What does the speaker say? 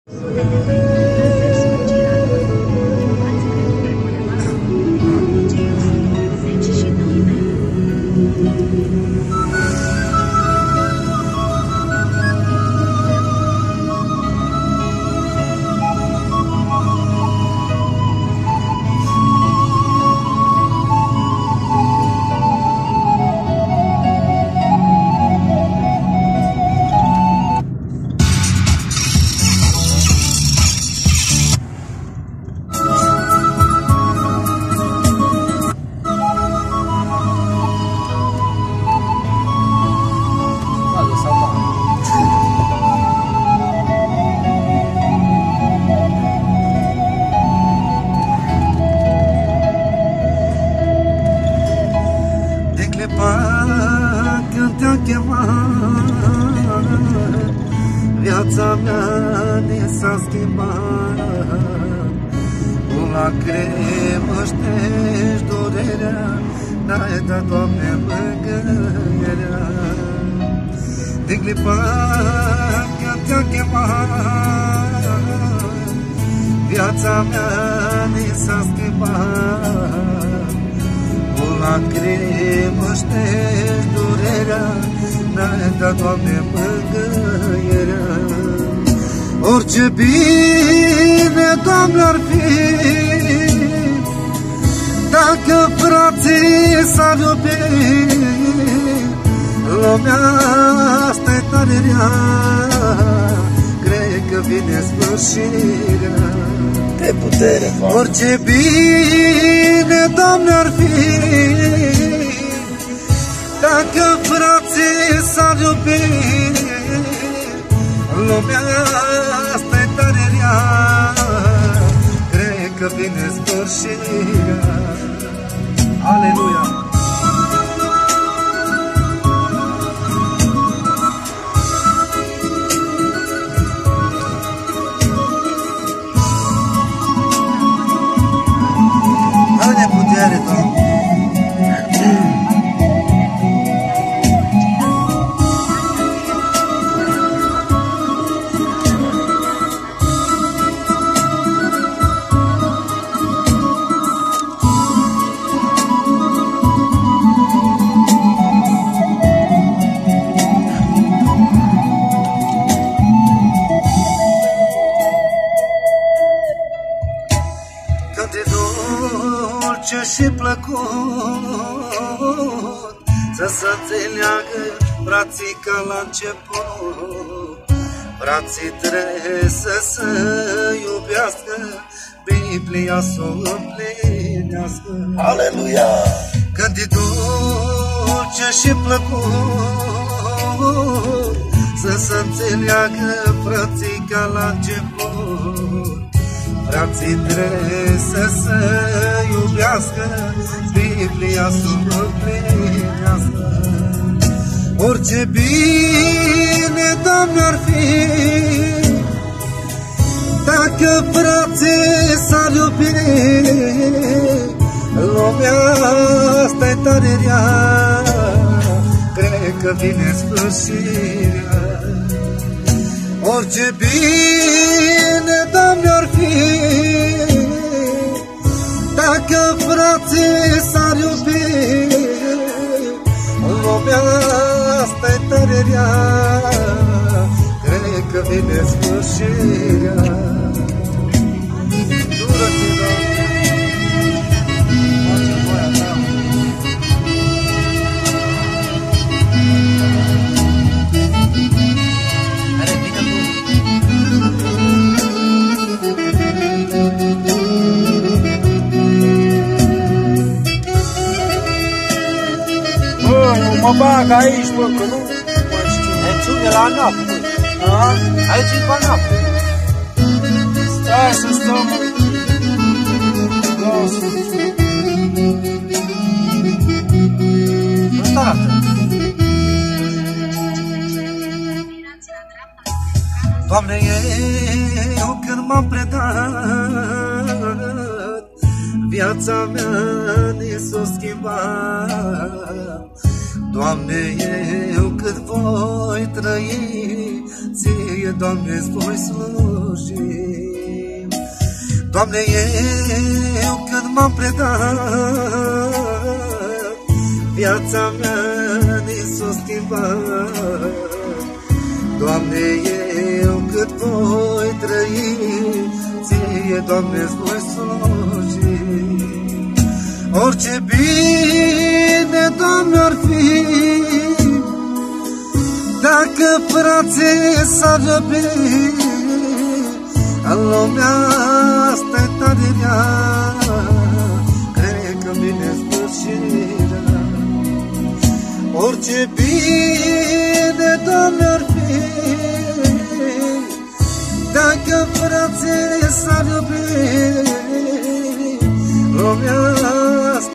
Când te-a chemat, viața mea ne s-a schimbat. Cu lacrimă ștergi durerea, n-ai dat, Doamne, mângâierea. Din clipa când te-a chemat, viața mea ne s-a schimbat. Cu lacrimă ștergi durerea, n-ai dat, Doamne, mângâierea. Orice bine, Doamne, ar fi, dacă frații s-ar iubi. Lumea asta-i tare rea, cred că vine sfârșirea. Pe putere, Doamne. Orice bine, Doamne, ar fi, dacă frații s-ar iubi. Lumea asta-i tare rea, cred că vine sfârșirea. Aleluia! Dă-ne putere, Doamne! Cât de dulce și plăcut să se înțeleagă frații ca la început. Frații trebuie să se iubească, Biblia să o împlinească. Aleluia! Cât de dulce și plăcut să se înțeleagă frații ca la început. Frații trebuie să se iubească, Biblia să o împlinească. Orice bine, Doamne, ar fi, dacă frații s-ar iubi. Lumea asta-i tare rea, cred că vine sfârșirea. Orice bine, Doamne, ar fi, dacă frații s-ar iubi. Lumea asta-i tare rea, cred că vine sfârșirea. Dură-te, Doamne, face voia Ta. Mă bag aici, bă, că nu mai știu. Aici unde la Anapă, bă. Aici e cu Anapă. Stai să stăm. Lasă. Ăsta arată. Doamne, eu când m-am predat, viața mea ne s-a schimbat. Doamne, eu cât voi trăi, Ție, Doamne-ți voi sluji. Doamne, eu când m-am predat, viața mea ni s-o schimbat. Doamne, eu cât voi trăi, Ție, Doamne-ți voi sluji. Orice bine, Doamne, ar fi, dacă frații s-ar răbi, în lumea asta-i tare rea, cred că vine sfârșirea. Orice bine, Doamne, ar fi, dacă frații s-ar răbi, lumea